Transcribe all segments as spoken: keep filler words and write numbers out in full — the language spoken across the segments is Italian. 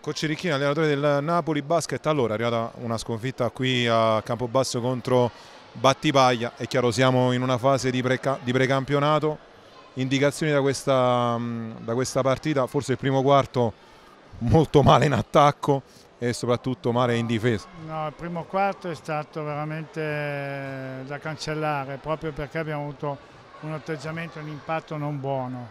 Coach Ricchini, allenatore del Napoli Basket, allora è arrivata una sconfitta qui a Campobasso contro Battipaglia, è chiaro siamo in una fase di, pre di precampionato, indicazioni da questa, da questa partita, forse il primo quarto molto male in attacco e soprattutto male in difesa. No, il primo quarto è stato veramente da cancellare proprio perché abbiamo avuto un atteggiamento, un impatto non buono.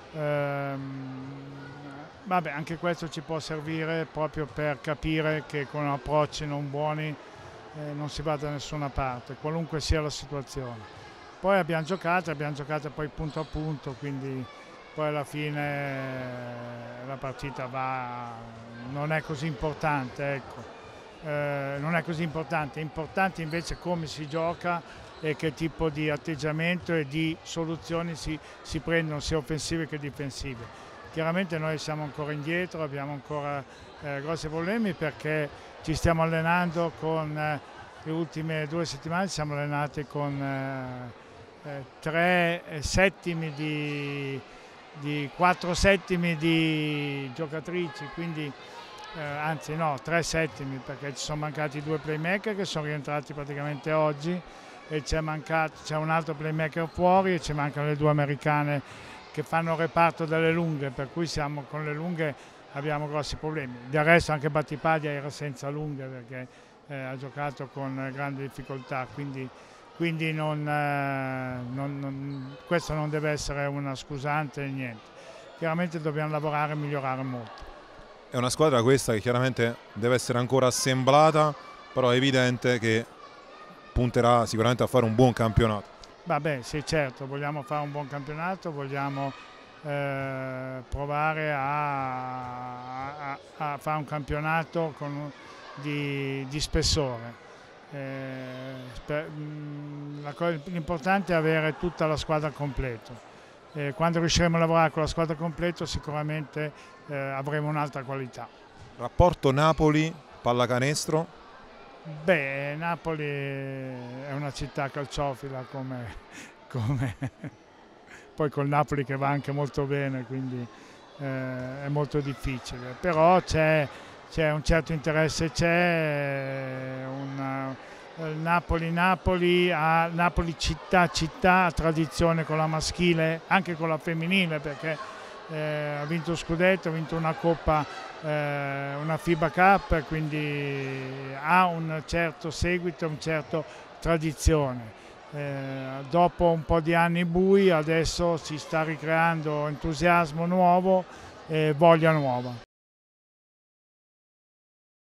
Ehm, vabbè, anche questo ci può servire proprio per capire che con approcci non buoni eh, non si va da nessuna parte, qualunque sia la situazione. Poi abbiamo giocato, abbiamo giocato poi punto a punto, quindi poi alla fine la partita va, non è così importante, ecco. Eh, non è così importante, è importante invece come si gioca e che tipo di atteggiamento e di soluzioni si, si prendono sia offensive che difensive. Chiaramente noi siamo ancora indietro, abbiamo ancora eh, grossi problemi perché ci stiamo allenando con eh, le ultime due settimane, ci siamo allenati con eh, eh, tre settimi di, di quattro settimi di giocatrici, quindi eh, anzi no, tre settimi perché ci sono mancati due playmaker che sono rientrati praticamente oggi e c'è un altro playmaker fuori e ci mancano le due americane che fanno reparto delle lunghe, per cui siamo con le lunghe abbiamo grossi problemi. Del resto anche Battipaglia era senza lunghe perché eh, ha giocato con grandi difficoltà, quindi, quindi non, eh, non, non, questo non deve essere una scusante niente. Chiaramente dobbiamo lavorare e migliorare molto. È una squadra questa che chiaramente deve essere ancora assemblata, però è evidente che punterà sicuramente a fare un buon campionato. Vabbè, sì, certo, vogliamo fare un buon campionato, vogliamo eh, provare a, a, a fare un campionato con, di, di spessore. Eh, L'importante è avere tutta la squadra completa. Eh, quando riusciremo a lavorare con la squadra completa sicuramente eh, avremo un'altra qualità. Rapporto Napoli-pallacanestro? Beh, Napoli è una città calciofila come, come poi col Napoli che va anche molto bene, quindi eh, è molto difficile, però c'è un certo interesse, c'è Napoli-Napoli, Napoli città, città, ha tradizione con la maschile, anche con la femminile perché eh, ha vinto scudetto, ha vinto una coppa, eh, una FIBA Cup, quindi ha un certo seguito, una certa tradizione. Eh, dopo un po' di anni bui adesso si sta ricreando entusiasmo nuovo e voglia nuova.